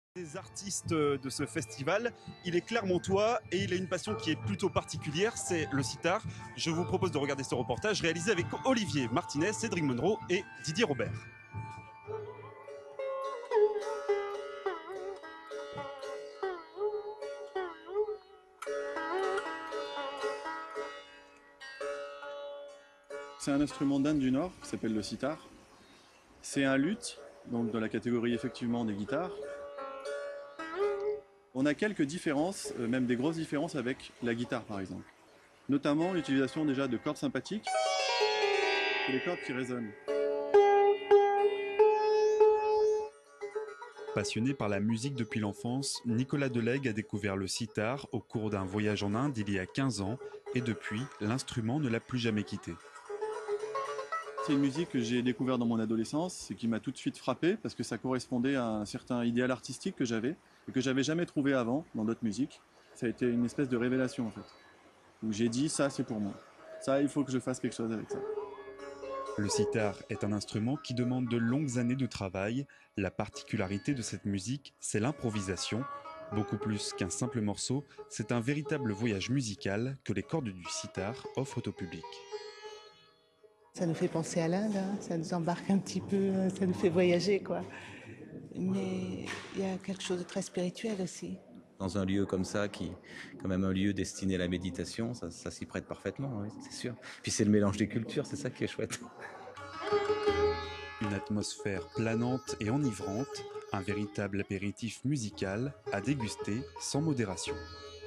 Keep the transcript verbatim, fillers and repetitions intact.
Des artistes de ce festival, il est clermontois et il a une passion qui est plutôt particulière, c'est le sitar. Je vous propose de regarder ce reportage réalisé avec Olivier Martinez, Cédric Monroe et Didier Robert. C'est un instrument d'Inde du Nord qui s'appelle le sitar. C'est un luth, donc dans la catégorie effectivement des guitares. On a quelques différences, euh, même des grosses différences avec la guitare par exemple. Notamment l'utilisation déjà de cordes sympathiques, et les cordes qui résonnent. Passionné par la musique depuis l'enfance, Nicolas Delègue a découvert le sitar au cours d'un voyage en Inde il y a quinze ans et depuis, l'instrument ne l'a plus jamais quitté. C'est une musique que j'ai découverte dans mon adolescence et qui m'a tout de suite frappé parce que ça correspondait à un certain idéal artistique que j'avais et que j'avais jamais trouvé avant dans d'autres musiques. Ça a été une espèce de révélation en fait, où j'ai dit ça c'est pour moi. Ça il faut que je fasse quelque chose avec ça. Le sitar est un instrument qui demande de longues années de travail. La particularité de cette musique, c'est l'improvisation. Beaucoup plus qu'un simple morceau, c'est un véritable voyage musical que les cordes du sitar offrent au public. Ça nous fait penser à l'Inde, hein, ça nous embarque un petit peu, ça nous fait voyager, quoi. Mais il y a quelque chose de très spirituel aussi. Dans un lieu comme ça, qui est quand même un lieu destiné à la méditation, ça, ça s'y prête parfaitement, oui, c'est sûr. Puis c'est le mélange des cultures, c'est ça qui est chouette. Une atmosphère planante et enivrante, un véritable apéritif musical à déguster sans modération.